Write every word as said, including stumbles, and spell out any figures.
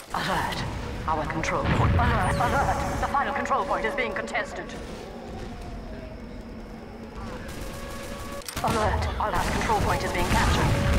Alert! Our control point. Alert! Alert! The final control point is being contested. Alert! Our last control point is being captured.